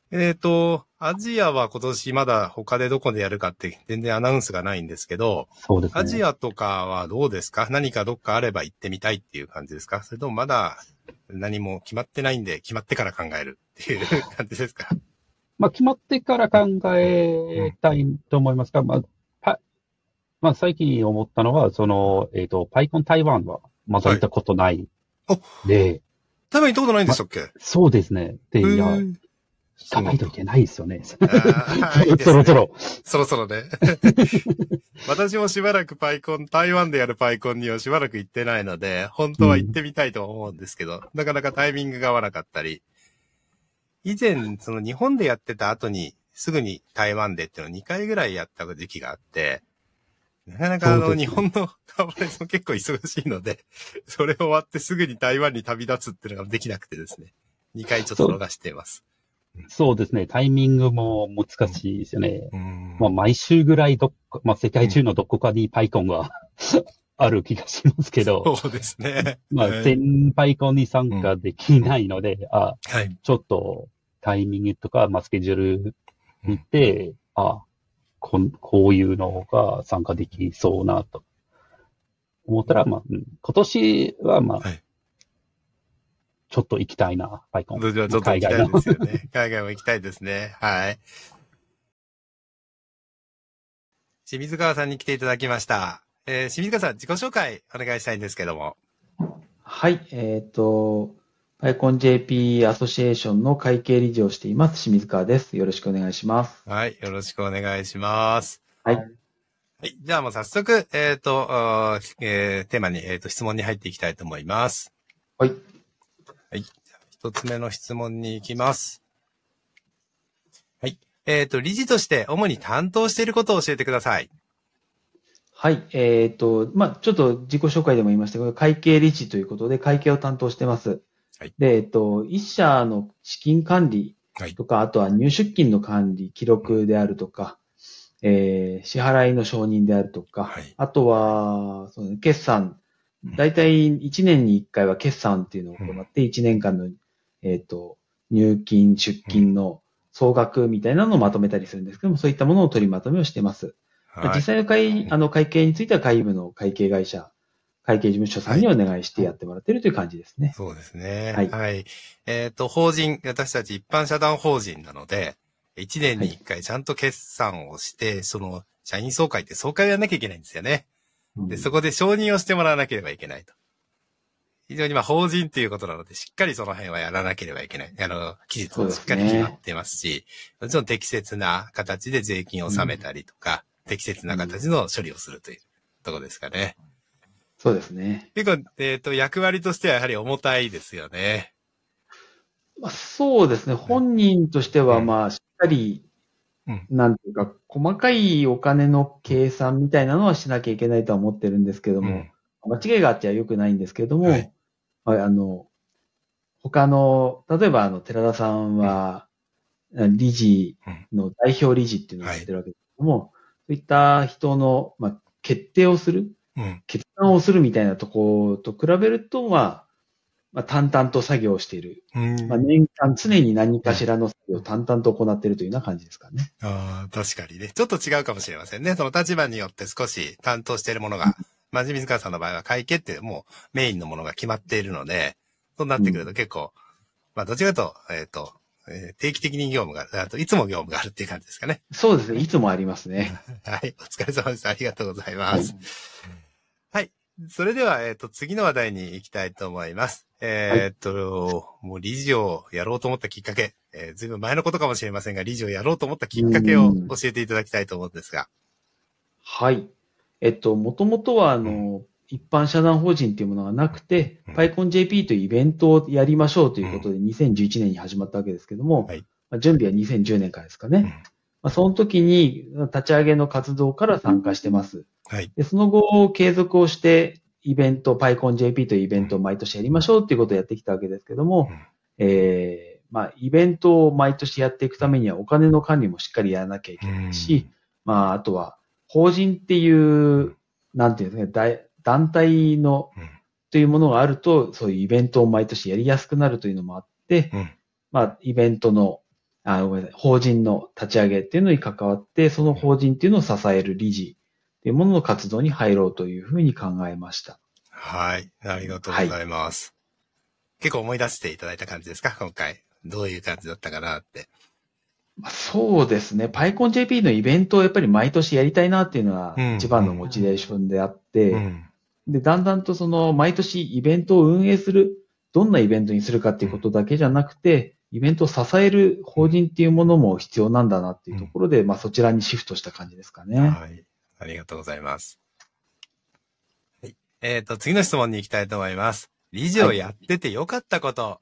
えっと、アジアは今年まだ他でどこでやるかって全然アナウンスがないんですけど、 そうですね。 アジアとかはどうですか？何かどっかあれば行ってみたいっていう感じですか？それともまだ何も決まってないんで決まってから考えるっていう感じですか？ まあ、決まってから考えたいと思いますが、まあ、パまあ、最近思ったのは、その、えっと、パイコン台湾はまだ行ったことないで、 台湾行ったことないんでしたっけ？ ま、そうですね。で、いや、行かないといけないですよね。 あいいですね。 そろそろ。 そろそろね。私もしばらくパイコン、台湾でやるパイコンにはしばらく行ってないので、本当は行ってみたいと思うんですけど、うん、なかなかタイミングが合わなかったり、以前、その日本でやってた後に、すぐに台湾でっていうのをにかいぐらいやった時期があって、なかなかあの、日本のカバレージも結構忙しいので、それ終わってすぐに台湾に旅立つっていうのができなくてですね、にかいちょっと逃しています。 そうですね。タイミングも難しいですよね。うん、まあ、毎週ぐらいどっか、まあ、世界中のどこかにパイコンがある気がしますけど。 そうですね。 まあ、全パイコンに参加できないので、うん、あ、はい、ちょっとタイミングとか、まあ、スケジュール見て、うん、あ、こ, こういうのが参加できそうなと思ったら、まあ、うん、今年はまあ、はい、ちょっと行きたいな、パイコン。 ちょっと行きたいですよね。海外も行きたいですね。はい。清水川さんに来ていただきました。えー、清水川さん、自己紹介お願いしたいんですけども。 はい、えっ、ー、と、パイコン ジェーピー アソシエーションの会計理事をしています、清水川です。よろしくお願いします。 はい、よろしくお願いします。 はい。 はい、じゃあもう早速、えっ、ー、と、えー、テーマに、えっ、ー、と、質問に入っていきたいと思います。 はい。 はい。一つ目の質問に行きます。はい。えっ、ー、と、理事として主に担当していることを教えてください。 はい。えっ、ー、と、まあ、ちょっと自己紹介でも言いましたけど、会計理事ということで会計を担当してます。はい。で、えっ、ー、と、一社の資金管理とか、はい、あとは入出金の管理、記録であるとか、えー、支払いの承認であるとか、はい、あとは、その決算、だいたいいちねんにいっかいは決算っていうのを行って、いちねんかんの、えっ、ー、と、入金、出金の総額みたいなのをまとめたりするんですけども、そういったものを取りまとめをしています。はい、実際の会、あの会計については会務の会計会社、会計事務所さんにお願いしてやってもらっているという感じですね。 そうですね。はい。はい、えっ、ー、と、法人、私たち一般社団法人なので、いちねんにいっかいちゃんと決算をして、はい、その、社員総会って総会をやらなきゃいけないんですよね。うん、で、そこで承認をしてもらわなければいけないと。非常にまあ法人っていうことなので、しっかりその辺はやらなければいけない。あの、期日もしっかり決まってますし、すね、もちろん適切な形で税金を納めたりとか、うん、適切な形の処理をするというところですかね。 そうですね。 結構、えっと、役割としてはやはり重たいですよね。 まあ、そうですね。本人としては、まあ、しっかり、うん、なんていうか、細かいお金の計算みたいなのはしなきゃいけないとは思ってるんですけども、うん、間違いがあっちゃ良くないんですけども、はいはい、あの、他の、例えば、あの、寺田さんは、うん、理事の代表理事っていうのをやってるわけですけども、はい、そういった人の、まあ、決定をする、うん、決断をするみたいなところと比べると、まあ、まあ、淡々と作業をしている。まあ、年間常に何かしらの作業を淡々と行っているというような感じですかね。 ああ、確かにね。ちょっと違うかもしれませんね。その立場によって少し担当しているものが、まじ水川さんの場合は会計ってもうメインのものが決まっているので、そうなってくると結構、うん、まあどちらかと、えっ、ー、と、えー、定期的に業務が、あといつも業務があるっていう感じですかね。 そうですね。いつもありますね。 はい。お疲れ様です。ありがとうございます。はい。はい、それでは、えっ、ー、と、次の話題に行きたいと思います。えっ、ー、と、はい、もう理事をやろうと思ったきっかけ、えー、ずいぶん前のことかもしれませんが、理事をやろうと思ったきっかけを教えていただきたいと思うんですが。 はい。えっと、もともとは、あの、うん、一般社団法人というものがなくて、うん、パイコン ジェーピー というイベントをやりましょうということで、にせんじゅういちねんに始まったわけですけども、はい、まあ、準備はにせんじゅうねんからですかね。うん、まあ、その時に、立ち上げの活動から参加してます。はい、でその後、継続をして、イベント、パイコン ジェーピー というイベントを毎年やりましょうということをやってきたわけですけども、うん、えー、まあ、イベントを毎年やっていくためにはお金の管理もしっかりやらなきゃいけないし、うん、まあ、あとは、法人っていう、なんていうんですかね、団体の、うん、というものがあると、そういうイベントを毎年やりやすくなるというのもあって、うん、まあ、イベントの、 あ、ごめんなさい、法人の立ち上げっていうのに関わって、その法人っていうのを支える理事っていうものの活動に入ろうというふうに考えました。 はい。ありがとうございます。はい、結構思い出していただいた感じですか、今回。どういう感じだったかなって。 そうですね。PyConJP のイベントをやっぱり毎年やりたいなっていうのは一番のモチベーションであって、うんうん、で、だんだんとその毎年イベントを運営する、どんなイベントにするかっていうことだけじゃなくて、イベントを支える法人っていうものも必要なんだなっていうところで、うん、まあそちらにシフトした感じですかね。 はい。ありがとうございます。はい、えっと、次の質問に行きたいと思います。理事をやっててよかったこと、はい、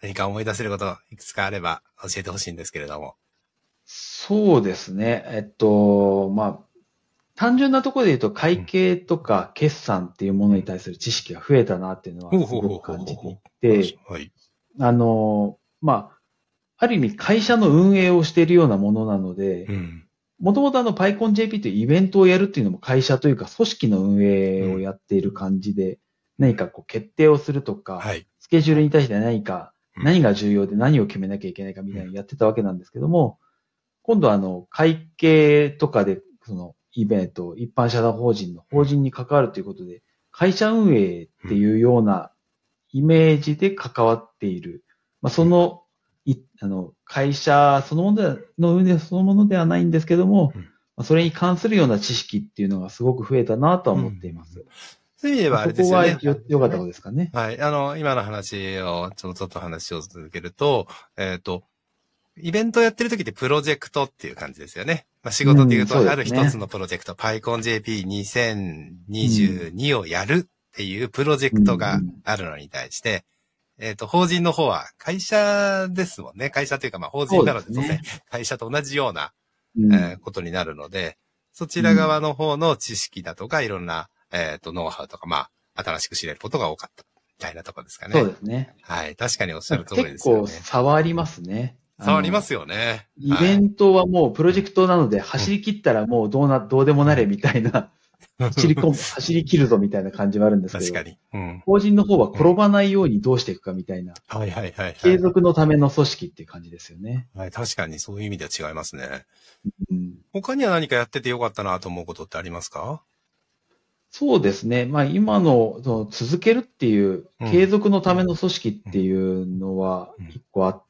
何か思い出せることいくつかあれば教えてほしいんですけれども。 そうですね。えっと、まあ、単純なところで言うと、会計とか決算っていうものに対する知識が増えたなっていうのはすごく感じていて、あの、まあ、ある意味会社の運営をしているようなものなので、もともとあの PyConJP というイベントをやるっていうのも会社というか組織の運営をやっている感じで、何かこう決定をするとか、はい、スケジュールに対して何か、何が重要で何を決めなきゃいけないかみたいなのをやってたわけなんですけども、今度はあの会計とかでそのイベント、一般社団法人の法人に関わるということで、会社運営っていうようなイメージで関わっている。まあ、その、いあの会社そのものではの運営そのものではないんですけども、まあ、それに関するような知識っていうのがすごく増えたなとは思っています。うん、 そういう意味ではあれですよね。 そこはよ、良かったことですかね。 はい。あの、今の話を、ちょっとちょっと話を続けると、えっと、イベントをやってる時ってプロジェクトっていう感じですよね。まあ、仕事で言うと、ある一つのプロジェクト、PyConJP にせんにじゅうにをやるっていうプロジェクトがあるのに対して、えっと、法人の方は会社ですもんね。会社というか、まあ、法人なので、当然、会社と同じような、えー、ことになるので、そちら側の方の知識だとか、いろんな、えっと、ノウハウとか、まあ、新しく知れることが多かった。みたいなところですかね。 そうですね。 はい。確かにおっしゃる通りですよね。 結構差はありますね。 差はありますよね。 イベントはもうプロジェクトなので、走り切ったらもうどうな、どうでもなれみたいな、走り込む、走り切るぞみたいな感じはあるんですけど。 確かに。うん、 法人の方は転ばないようにどうしていくかみたいな。 はいはいはい。 継続のための組織っていう感じですよね。 はい、確かにそういう意味では違いますね。うん、他には何かやっててよかったなと思うことってありますか？ そうですね。まあ今の、その続けるっていう、継続のための組織っていうのは一個あって、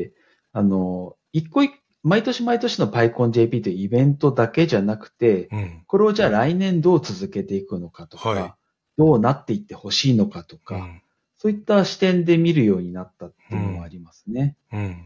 うん、あの、一個一個、毎年毎年の PyConJP というイベントだけじゃなくて、うん、これをじゃあ来年どう続けていくのかとか、はい、どうなっていってほしいのかとか、うん、そういった視点で見るようになったっていうのはありますね。 うん、うん、うん、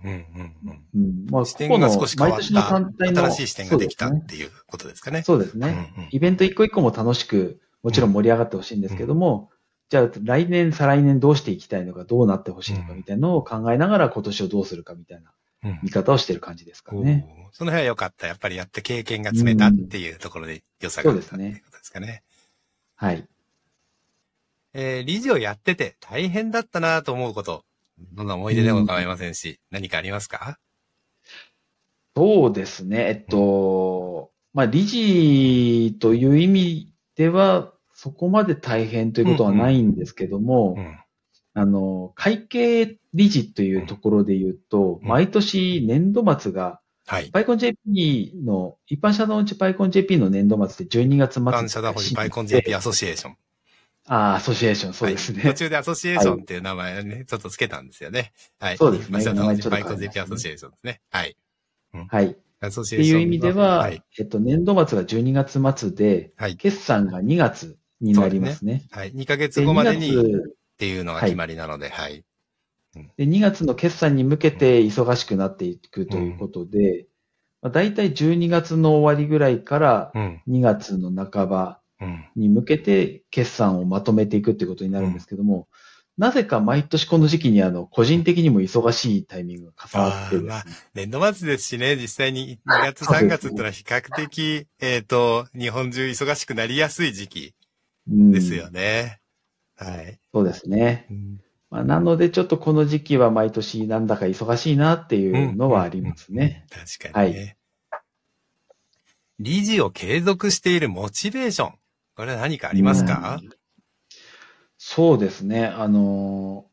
うん。まあ、 視点が少し変わった、新しい視点ができたっていうことですかね。 そうですね。うんうん、イベント一個一個も楽しく、もちろん盛り上がってほしいんですけども、うん、じゃあ来年、再来年どうしていきたいのか、どうなってほしいのかみたいなのを考えながら今年をどうするかみたいな見方をしている感じですかね。 うん、その辺は良かった。やっぱりやって経験が積めたっていうところで良さがあったっていうことですかね。うん、ねはい。 えー、理事をやってて大変だったなと思うこと、どんな思い出でも構いませんし、うん、何かありますか？ そうですね。えっと、まあ、理事という意味では、そこまで大変ということはないんですけども、うんうん、あの、会計理事というところで言うと、うん、毎年年度末が、はい、PyConJP の、一般社団法人 PyConJP の年度末ってじゅうにがつ末。一般社団法人 PyConJP アソシエーション。 ああ、アソシエーション、そうですね。 はい、途中でアソシエーションっていう名前をね、はい、ちょっとつけたんですよね。はい。 そうですね。 一般社団法人 PyConJP アソシエーションですね。はい。 うん、はい。アソシエーションっていう意味では、はい、えっと、年度末がじゅうにがつ末で、はい、決算がにがつになりますね。 はい。にかげつごまでにっていうのが決まりなので、はい。 うん、で、にがつの決算に向けて忙しくなっていくということで、うんまあ、大体じゅうにがつの終わりぐらいからにがつの半ばに向けて決算をまとめていくっていうことになるんですけども、うんなぜか毎年この時期にあの、個人的にも忙しいタイミングが重なってですね。まあ、 年度末ですしね、実際ににがつさんがつってのは比較的、えっと、日本中忙しくなりやすい時期ですよね。うん、はい。 そうですね。うんまあ、なのでちょっとこの時期は毎年なんだか忙しいなっていうのはありますね。 うんうんうん、確かにね。はい。理事を継続しているモチベーション。これは何かありますか？ うんそうですね。あの、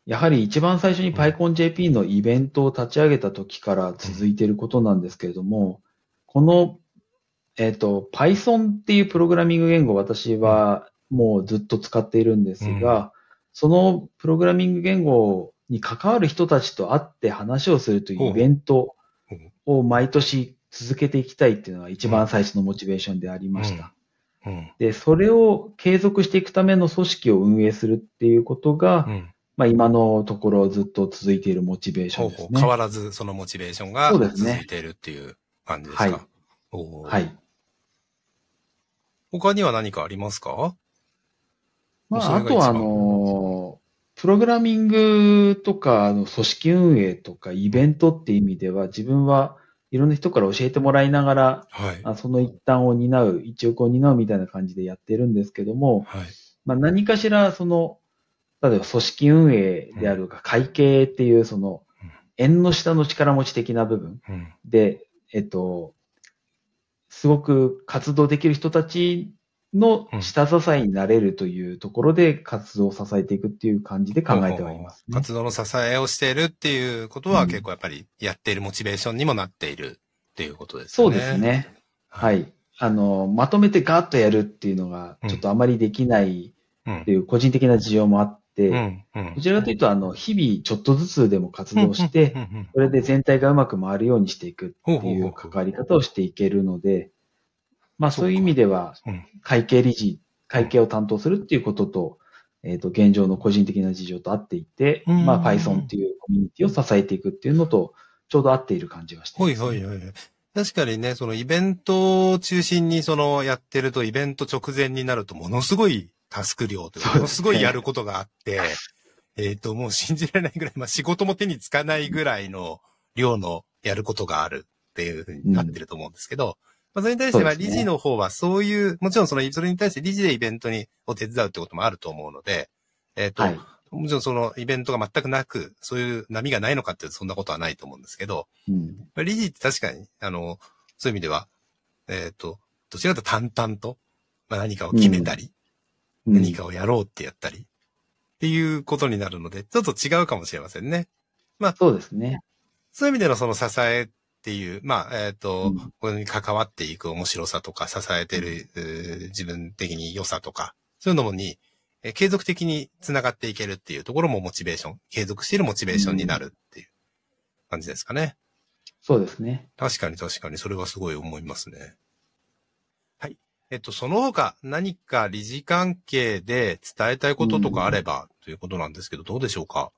やはり一番最初に PyConJP のイベントを立ち上げた時から続いていることなんですけれども、この、えっと、Python っていうプログラミング言語を私はもうずっと使っているんですが、うん、そのプログラミング言語に関わる人たちと会って話をするというイベントを毎年続けていきたいっていうのが一番最初のモチベーションでありました。うんうん、で、それを継続していくための組織を運営するっていうことが、うんまあ今のところずっと続いているモチベーションですね。ほうほう変わらずそのモチベーションが続いているっていう感じですか。 はい。 おはい。 他には何かありますか？ まあ、あとはあの、プログラミングとか、あの、組織運営とかイベントっていう意味では、自分はいろんな人から教えてもらいながら、はい、その一端を担う、一翼を担うみたいな感じでやってるんですけども、はい、まあ何かしらその、例えば組織運営であるか、会計っていうその、縁の下の力持ち的な部分で、えっと、すごく活動できる人たちの下支えになれるというところで活動を支えていくっていう感じで考えてはいますね。 活動の支えをしているっていうことは結構やっぱりやっているモチベーションにもなっているっていうことですね。 そうですね。はい。あの、まとめてガーッとやるっていうのがちょっとあまりできないっていう個人的な事情もあって、うんうん、どちらかというと、あの、日々ちょっとずつでも活動して、それで全体がうまく回るようにしていくっていう関わり方をしていけるので、まあそういう意味では、会計理事、会計を担当するっていうことと、えっと、現状の個人的な事情と合っていて、まあ Python っていうコミュニティを支えていくっていうのと、ちょうど合っている感じがしています、ね。 はいはいはい。確かにね、そのイベントを中心にそのやってると、イベント直前になるとものすごいタスク量というか、ものすごいやることがあって、えっと、もう信じられないぐらい、まあ仕事も手につかないぐらいの量のやることがあるっていうふうになってると思うんですけど、うん、まあそれに対しては理事の方はそういう、もちろんその、それに対して理事でイベントにを手伝うってこともあると思うので、えっと、はい、もちろんそのイベントが全くなく、そういう波がないのかっていうとそんなことはないと思うんですけど、うん、理事って確かに、あの、そういう意味では、えっと、どちらかというと淡々と、まあ何かを決めたり、うん何かをやろうってやったり、っていうことになるので、ちょっと違うかもしれませんね。まあ、 そうですね。 そういう意味でのその支えっていう、まあ、えっと、うん、これに関わっていく面白さとか、支えてる、うん、自分的に良さとか、そういうのもに、え継続的に繋がっていけるっていうところもモチベーション、継続しているモチベーションになるっていう感じですかね。 そうですね。 確かに確かに、それはすごい思いますね。えっと、その他何か理事関係で伝えたいこととかあれば、うん、ということなんですけど、どうでしょうか？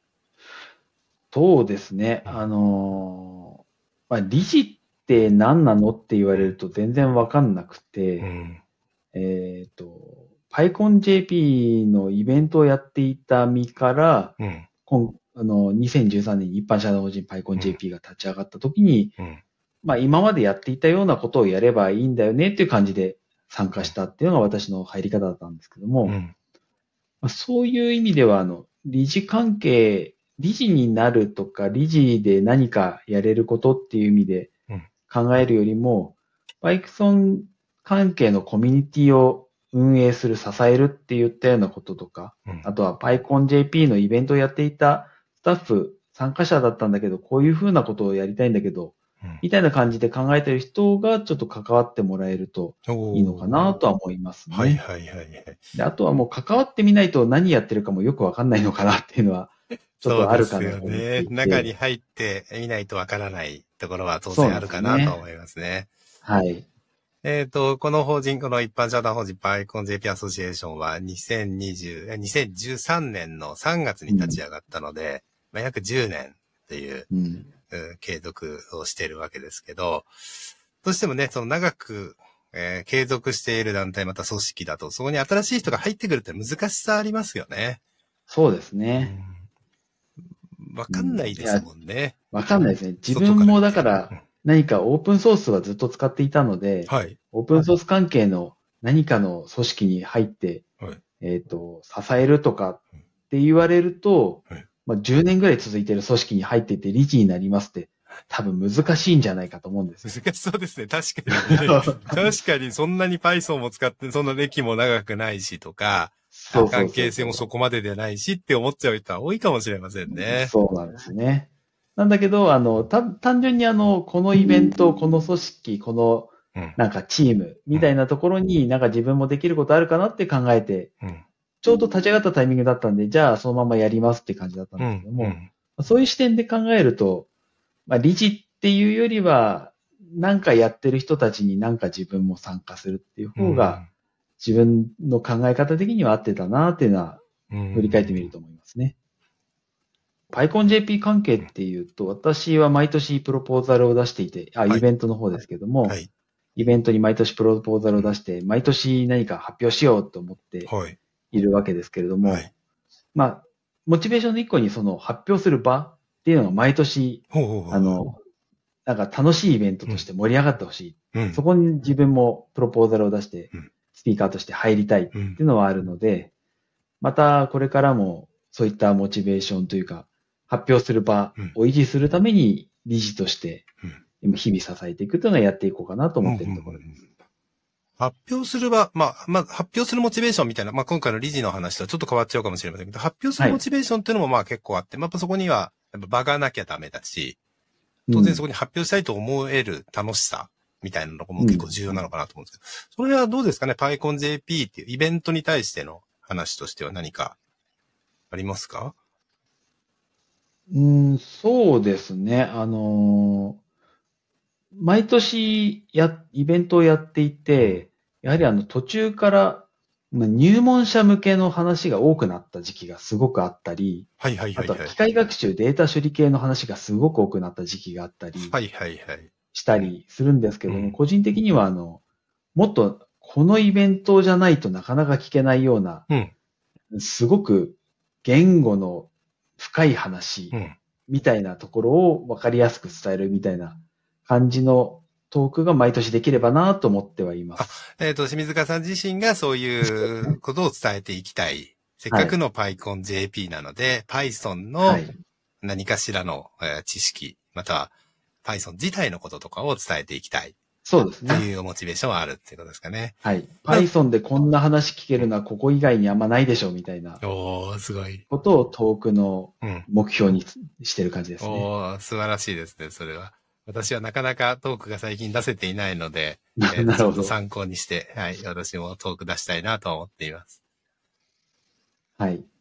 そうですね。あのー、まあ、理事って何なのって言われると全然わかんなくて、うん、えっと、PyConJP のイベントをやっていた身から、うん、今あのにせんじゅうさんねんに一般社団法人 PyConJP が立ち上がった時に、うんうんまあ今までやっていたようなことをやればいいんだよねっていう感じで参加したっていうのが私の入り方だったんですけども、うんまあ、そういう意味ではあの理事関係、理事になるとか理事で何かやれることっていう意味で考えるよりも、Python 関係のコミュニティを運営する、支えるって言ったようなこととか、うん、あとは PyConJP のイベントをやっていたスタッフ、参加者だったんだけど、こういうふうなことをやりたいんだけど、みたいな感じで考えてる人がちょっと関わってもらえるといいのかなとは思いますね。 はいはいはい、はい。 で、あとはもう関わってみないと何やってるかもよくわかんないのかなっていうのはちょっとあるかなと思っていて。そうですよね。 中に入ってみないとわからないところは当然あるかなと思いますね。 はい。 えっと、この法人、この一般社団法人 PyConJP アソシエーションはにせんにじゅう、にせんじゅうさんねんのさんがつに立ち上がったので、うんまあ、約じゅうねんっていう、うん継続をしているわけですけど、どうしてもね、その長く、えー、継続している団体また組織だと、そこに新しい人が入ってくるって難しさありますよね。 そうですね。 わ、うん、かんないですもんね。 わ、うん、かんないですね。自分もだから何かオープンソースはずっと使っていたので、はい、オープンソース関係の何かの組織に入って、はい、えっと、支えるとかって言われると、はいまあ、じゅうねんぐらい続いている組織に入っていて理事になりますって多分難しいんじゃないかと思うんです。 難しそうですね。確かに、ね。確かにそんなに Python も使ってそんな歴も長くないしとか、 そうそうそう関係性もそこまででないしって思っちゃう人は多いかもしれませんね。 そうなんですね。なんだけど、あの、た、単純にあの、このイベント、この組織、この、なんかチームみたいなところになんか自分もできることあるかなって考えて、うん、ちょうど立ち上がったタイミングだったんで、じゃあそのままやりますって感じだったんですけども、うんうん、そういう視点で考えると、まあ理事っていうよりは、なんかやってる人たちになんか自分も参加するっていう方が、自分の考え方的には合ってたなっていうのは、振り返ってみると思いますね。PyConJP 関係っていうと、私は毎年プロポーザルを出していて、あ、イベントの方ですけども、はいはいイベントに毎年プロポーザルを出して、毎年何か発表しようと思っているわけですけれども、はい、まあ、モチベーションの一個にその発表する場っていうのが毎年、ほうほうほうあの、なんか楽しいイベントとして盛り上がってほしい、うん。そこに自分もプロポーザルを出して、スピーカーとして入りたいっていうのはあるので、またこれからもそういったモチベーションというか、発表する場を維持するために理事として、うん日々支えていくというのをやっていこうかなと思っているところです。うんうんうん、 発表する場、まあ、まあ、発表するモチベーションみたいな、まあ今回の理事の話とはちょっと変わっちゃうかもしれませんけど、発表するモチベーションっていうのもまあ結構あって、はい、まあやっぱそこにはやっぱ場がなきゃダメだし、当然そこに発表したいと思える楽しさみたいなのも結構重要なのかなと思うんですけど、それはどうですかね PyConJP っていうイベントに対しての話としては何かありますか？ うん、そうですね。あのー、毎年や、イベントをやっていて、やはりあの途中から入門者向けの話が多くなった時期がすごくあったり、 はいはいはい、はい。 あとは機械学習、データ処理系の話がすごく多くなった時期があったり、 はいはいはい。 したりするんですけども、うん、個人的にはあの、もっとこのイベントじゃないとなかなか聞けないような、うん、すごく言語の深い話みたいなところを分かりやすく伝えるみたいな感じのトークが毎年できればなと思ってはいます。 あ、えっ、ー、と、清水川さん自身がそういうことを伝えていきたい。せっかくの PyConJP なので、はい、Python の何かしらの知識、または Python 自体のこととかを伝えていきたい。 そうですね。 というモチベーションはあるっていうことですかね。 はい。Python でこんな話聞けるのはここ以外にあんまないでしょうみたいな。 おー、すごい。 ことをトークの目標にしてる感じですね。 うん、おー、素晴らしいですね、それは。私はなかなかトークが最近出せていないので、えー、ちょっと参考にして、はい、私もトーク出したいなと思っています。 はい。